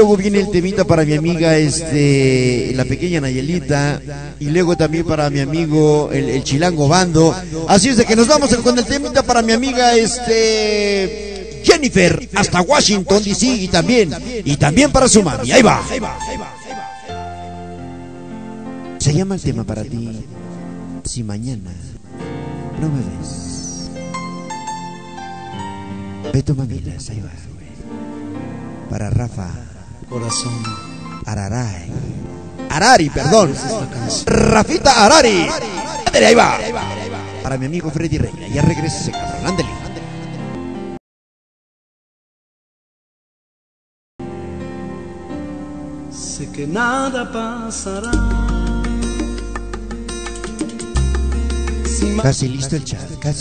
luego viene el temita para mi amiga la pequeña Nayelita, y luego también para mi amigo el Chilango Bando. Así es de que nos vamos con el temita para mi amiga Jennifer hasta Washington DC, y también para su mami. Ahí va. Se llama el tema para ti, Si mañana no me ves. Beto Mamilas, ahí va. Para Rafa Corazón Arari, perdón. Rafita Arari. Ándale, ahí va. Para mi amigo Freddy Reina. Ya regresa ese cabrón. Ándale. Sé que nada pasará. Casi listo el chat.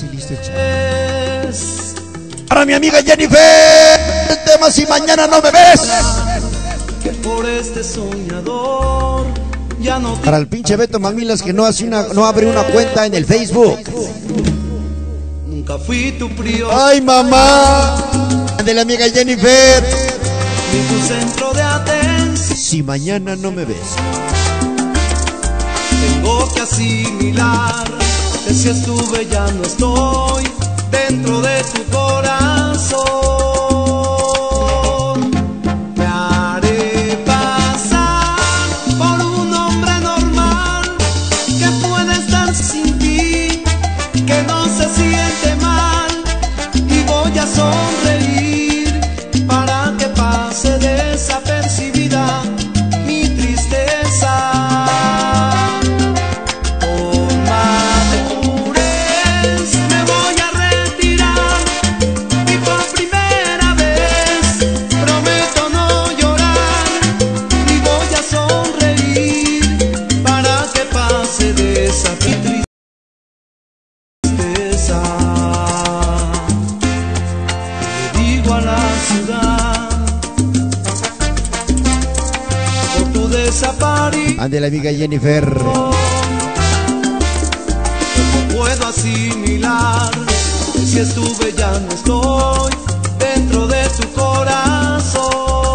Para mi amiga Jennifer, el tema Si mañana no me ves. Que por este soñador ya no. Para el pinche Beto Mamilas que no abre una cuenta en el Facebook. Nunca fui tu prior. Ay, mamá. De la amiga Jennifer. Ni tu centro de atención. Si mañana no me ves. Tengo que asimilar que si estuve ya no estoy dentro de tu corazón. Me haré pasar por un hombre normal que puede estar sin ti, que no se siente mal, y voy a sonreír para que pase desapercibida mi tristeza. Ande la amiga Jennifer. No puedo asimilar que si estuve ya no estoy dentro de tu corazón.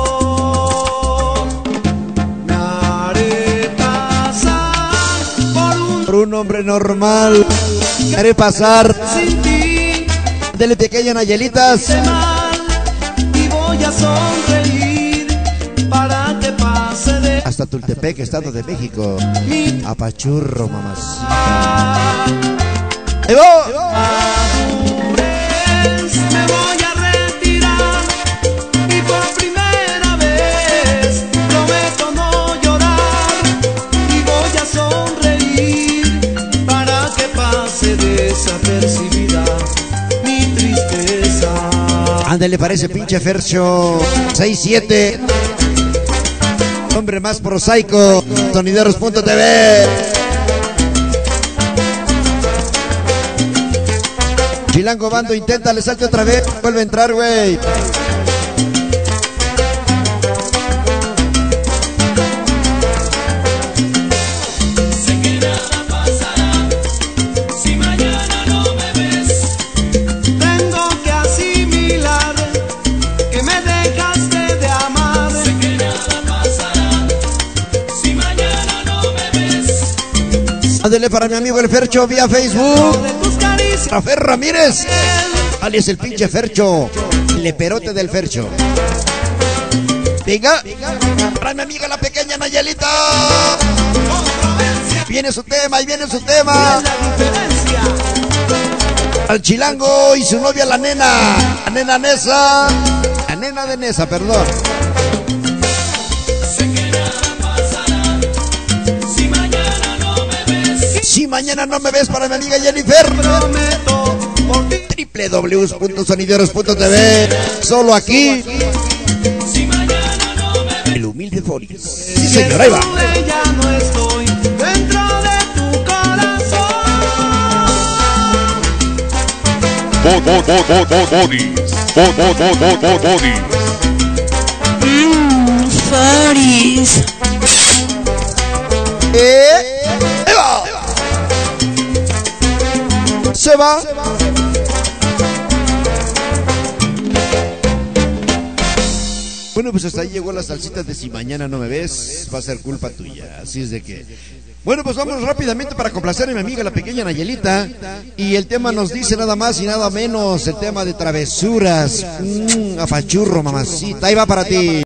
Me haré pasar por un hombre normal. Me haré pasar sin ti. Dele pequeña Nayelitas. Y voy a sonreír para que pase de hasta Tultepec, Estado de México. Apachurro, mamás. ¡Ahí va! Me voy a retirar y por primera vez prometo no llorar y voy a sonreír para que pase desapercibida mi tristeza. Ándale, parece pinche Fercho 6-7. Hombre más prosaico, Sonideros.tv. Chilango Bando, intenta, le salte otra vez. Vuelve a entrar, güey. Sé que nada pasará si mañana no me ves. Tengo que asimilar que me dejaste de amar. Sé que nada pasará si mañana no me ves. Ándale para mi amigo el Fercho vía Facebook. Rafael Ramírez, alias el pinche Fercho, el leperote del Fercho. Venga, para mi amiga la pequeña Nayelita. Viene su tema, y viene su tema. Al Chilango y su novia la nena Nesa. La nena de Nesa, perdón. Si mañana no me ves para mi amiga Jennifer. www.sonideros.tv. Solo aquí. El humilde Foris. Sí, señor, ahí va. Ya no estoy dentro de tu corazón. Foris. Ahí va. Se va. Bueno, pues hasta ahí llegó la salsita de Si Mañana No Me Ves, va a ser culpa tuya. Así es de que... Bueno, pues vámonos rápidamente para complacer a mi amiga la pequeña Nayelita. Y el tema nos dice nada más y nada menos, el tema de travesuras. Afachurro, mamacita, ahí va para ti.